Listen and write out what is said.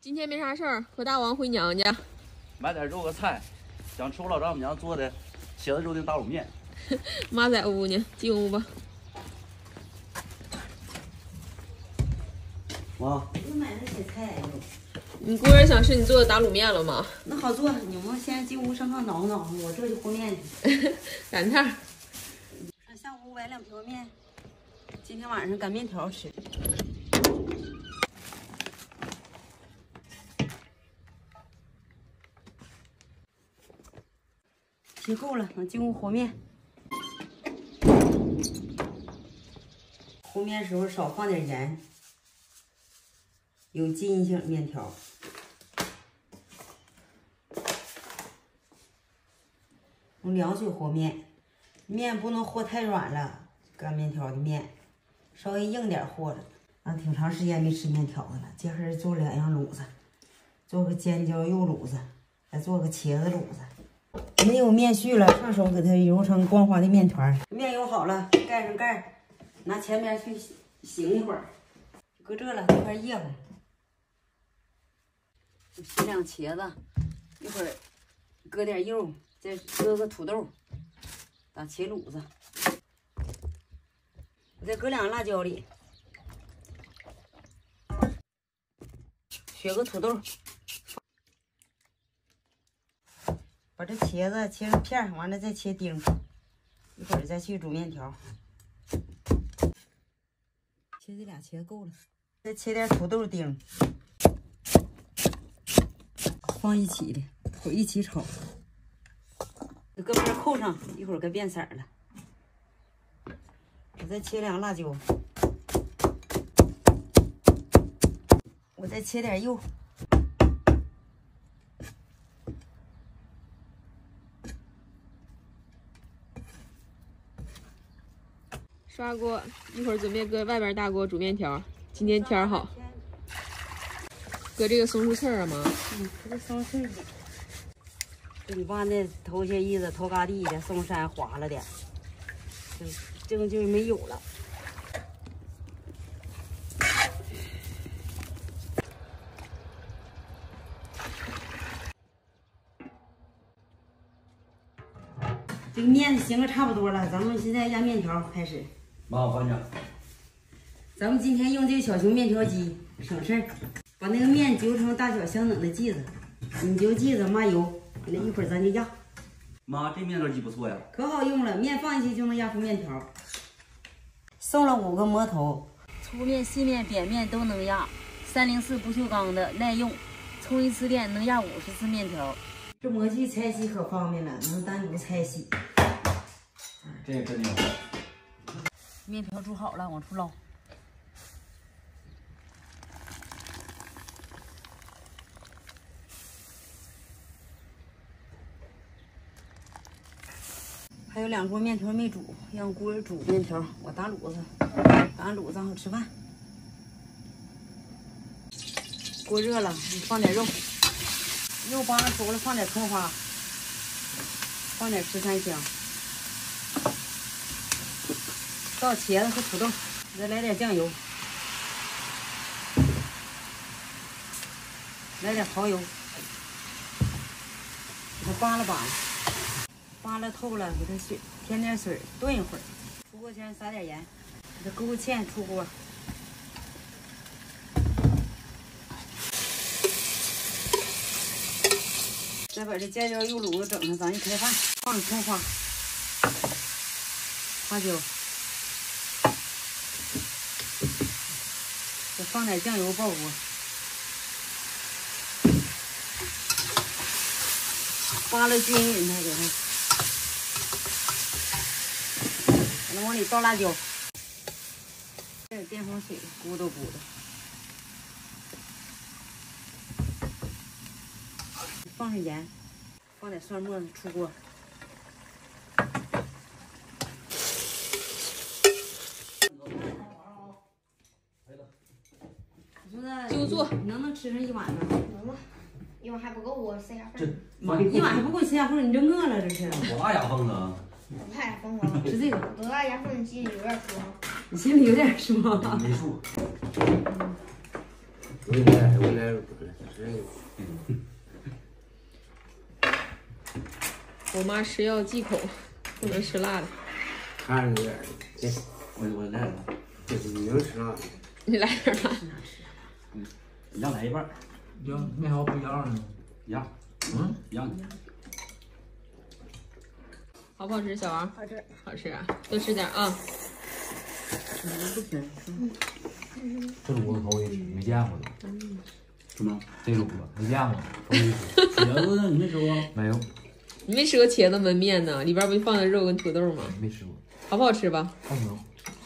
今天没啥事儿，和大王回娘家， 买点肉和菜，想吃我老丈母娘做的茄子肉丁打卤面。 妈在屋呢，进屋吧。 妈， 又买那些菜又。 你姑儿想吃你做的打卤面了吗？ 那好做，你们先进屋上炕挠挠，我这就和面去。 赶趟。 上下屋买2瓢面，今天晚上擀面条吃。切够了，能进屋和面。和面时候少放点盐，有筋性面条。用凉水和面，面不能和太软了，擀面条的面稍微硬点和了。俺挺长时间没吃面条子了，这会做2样卤子，做个尖椒肉卤子，再做个茄子卤子。没有面絮了，上手给它揉成光滑的面团。面揉好了，盖上盖，拿前面去醒一会儿。搁这了，这块叶子，洗2茄子，一会儿搁点肉，再搁个土豆，打茄卤子。我再搁2个辣椒里，削个土豆。把这茄子切成片，完了再切丁，一会儿再去煮面条。切这俩茄子够了，再切点土豆丁，放一起的，一会儿一起炒。搁边扣上，一会儿该变色了。我再切2个辣椒，我再切点肉。 刷锅，一会儿准备搁外边大锅煮面条。今天天儿好，搁这个松树刺儿啊妈。 搁这松树刺儿。这你爸那头些日子头嘎地的松山滑了点，这个就没有了。这个面行个差不多了，咱们现在压面条开始。 妈，我帮你。 咱们今天用这个小熊面条机，省事儿。把那个面揪成大小相等的剂子，你揪剂子，妈油，那一会儿咱就压。 妈，这面条机不错呀， 可好用了，面放进去就能压出面条。送了5个磨头，粗面、细面、扁面都能压。304不锈钢的，耐用，冲一次电能压50次面条。这模具拆洗可方便了，能单独拆洗。 这也真牛。 面条煮好了，往出捞。还有2锅面条没煮，让锅儿煮面条，我打卤子，打卤子好吃饭。锅热了，你放点肉，肉扒拉熟了，放点葱花，放点十三香，倒茄子和土豆，再来点酱油，来点蚝油，给它扒拉扒拉。扒拉透了，给它添点水，炖一会儿。出锅前撒点盐，给它勾个芡，出锅。再把这尖椒肉卤子整上，咱一开饭，放葱花、花椒，再放点酱油爆锅。扒拉均匀它，给它。往里倒辣椒，这点电风水，咕嘟咕嘟。放上盐，放点蒜末，出锅。 就做， 你能吃上1碗吗？ 能吧，1碗还不够我塞下份。 1碗还不够吃下份，你这饿了这是？ 多大牙缝呢？ 我太疯了， 吃这个。 多大牙缝，你心里有点数吗？ 你心里有点数吗？ 没数。 我来， 我妈吃药忌口，不能吃辣的。 看着点，这我来了， 这是你能吃辣的。 你来点辣。 一样来一半儿， 一样，那还不一样呢？ 一样，一样的。 好不好吃，小王？ 好吃。 好吃啊，多吃点啊。 这炉子头一吃，没见过的。 什么？ 这炉子没见过，头一吃。 茄子呢？你没吃过？ 没有， 你没吃过茄子焖面呢？里边不就放的肉跟土豆吗？ 没吃过。 好不好吃吧？ 还行。